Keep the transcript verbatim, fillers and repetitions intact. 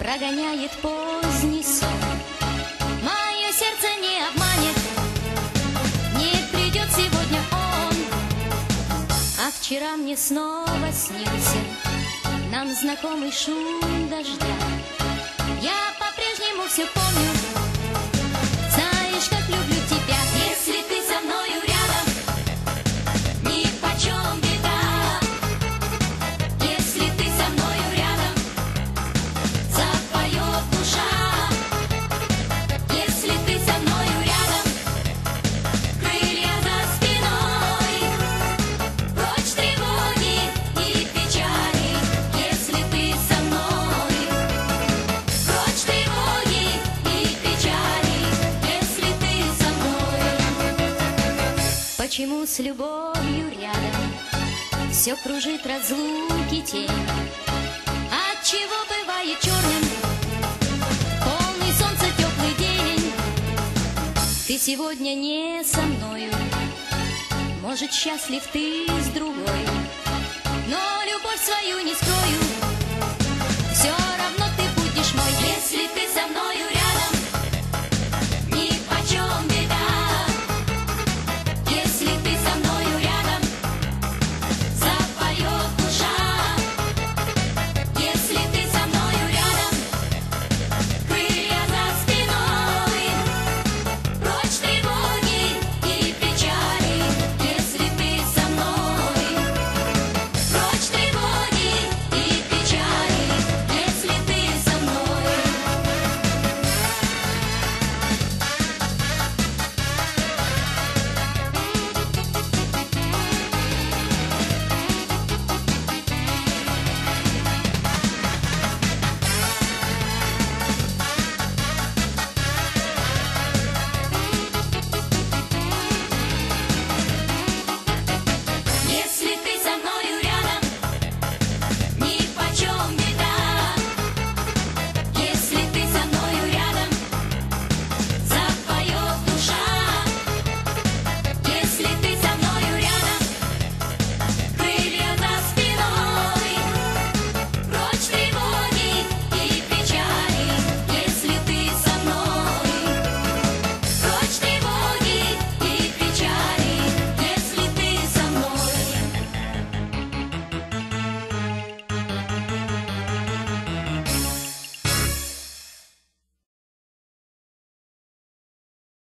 прогоняет поздний сон. Мое сердце не обманет, не придет сегодня он. А вчера мне снова снился нам знакомый шум дождя. Я по-прежнему все помню, знаешь, как люблю тебя. Если ты со мною рядом, нипочем беда. Если ты со мною рядом, запоет душа. Если ты со мною рядом, крылья за спиной, прочь тревоги и печали. Если ты со мной, прочь тревоги и печали. Если ты со мной. Почему с любовью рядом все кружит разлуки тень? Отчего бывает черным полный солнца теплый день? Ты сегодня не со мною, может, счастлив ты с другой, но любовь свою не скрою, все равно ты будешь мой. Если ты со мной,